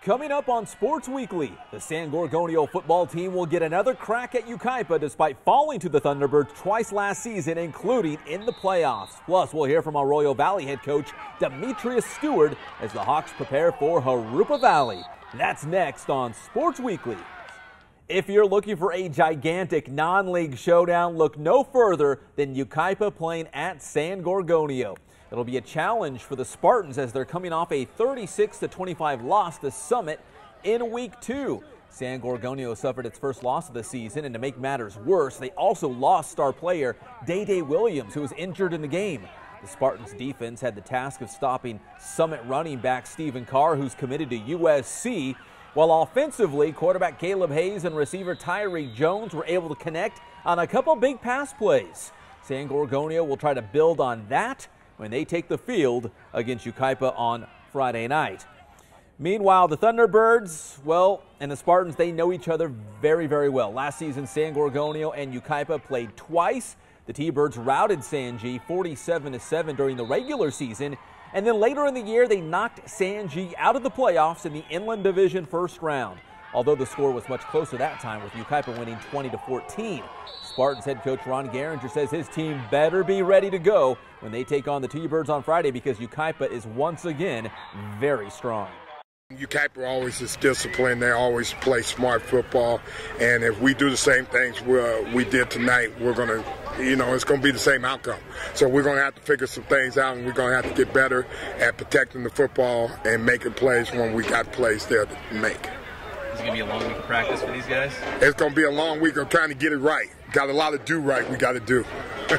Coming up on Sports Weekly, the San Gorgonio football team will get another crack at Yucaipa despite falling to the Thunderbirds twice last season, including in the playoffs. Plus, we'll hear from Arroyo Valley head coach Demetrius Steward as the Hawks prepare for Jurupa Valley. That's next on Sports Weekly. If you're looking for a gigantic non-league showdown, look no further than Yucaipa playing at San Gorgonio. It'll be a challenge for the Spartans as they're coming off a 36-25 loss to Summit in Week 2. San Gorgonio suffered its first loss of the season, and to make matters worse, they also lost star player Day Williams, who was injured in the game. The Spartans defense had the task of stopping Summit running back Stephen Carr, who's committed to USC, while offensively, quarterback Caleb Hayes and receiver Tyree Jones were able to connect on a couple big pass plays. San Gorgonio will try to build on that when they take the field against Yucaipa on Friday night. Meanwhile, the Thunderbirds, well, and the Spartans, they know each other very, very well. Last season, San Gorgonio and Yucaipa played twice. The T-Birds routed San G 47-7 during the regular season, and then later in the year, they knocked San G out of the playoffs in the Inland Division first round. Although the score was much closer that time, with Yucaipa winning 20-14. Spartans head coach Ron Garinger says his team better be ready to go when they take on the T-Birds on Friday, because Yucaipa is once again very strong. Yucaipa always is disciplined. They always play smart football, and if we do the same things we did tonight, we're going to, it's going to be the same outcome. So we're going to have to figure some things out, and we're going to have to get better at protecting the football and making plays when we got plays there to make. Is it going to be a long week of practice for these guys? It's going to be a long week of trying to get it right. Got a lot of do right we got to do.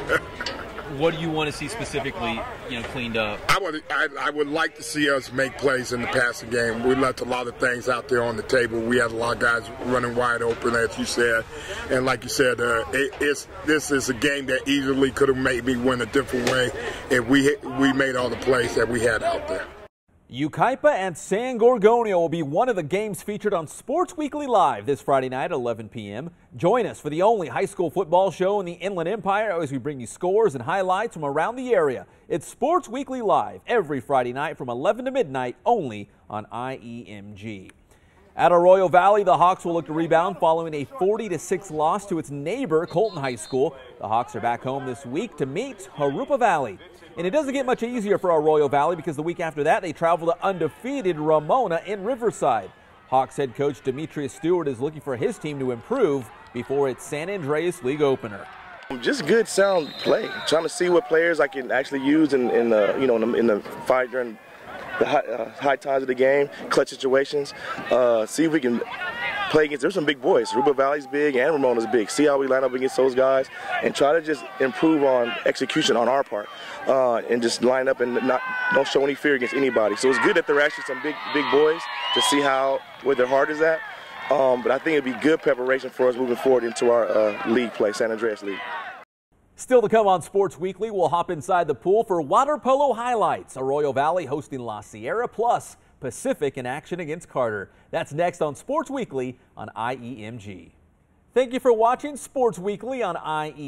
What do you want to see specifically, cleaned up? I would like to see us make plays in the passing game. We left a lot of things out there on the table. We had a lot of guys running wide open, as you said. And like you said, this is a game that easily could have made me win a different way if we made all the plays that we had out there. Yucaipa and San Gorgonio will be one of the games featured on Sports Weekly Live this Friday night at 11 p.m. Join us for the only high school football show in the Inland Empire as we bring you scores and highlights from around the area. It's Sports Weekly Live every Friday night from 11 to midnight only on IEMG. At Arroyo Valley, the Hawks will look to rebound following a 40-6 loss to its neighbor, Colton High School. The Hawks are back home this week to meet Jurupa Valley. And it doesn't get much easier for Arroyo Valley, because the week after that, they travel to undefeated Ramona in Riverside. Hawks head coach Demetrius Steward is looking for his team to improve before its San Andreas League opener. Just good, sound play. Trying to see what players I can actually use in the fight during the high times of the game, clutch situations. See if we can play against. There's some big boys. Jurupa Valley's big and Ramona's big. See how we line up against those guys and try to just improve on execution on our part, and just line up and don't show any fear against anybody. So it's good that they're actually some big boys to see where their heart is at. But I think it'd be good preparation for us moving forward into our league play, San Andreas League. Still to come on Sports Weekly, we'll hop inside the pool for water polo highlights. Arroyo Valley hosting La Sierra, plus Pacific in action against Carter. That's next on Sports Weekly on IEMG. Thank you for watching Sports Weekly on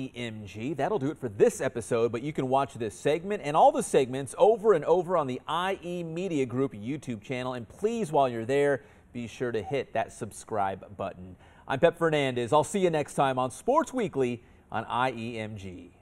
IEMG. That'll do it for this episode, but you can watch this segment and all the segments over and over on the IE Media Group YouTube channel. And please, while you're there, be sure to hit that subscribe button. I'm Pep Fernandez. I'll see you next time on Sports Weekly on IEMG.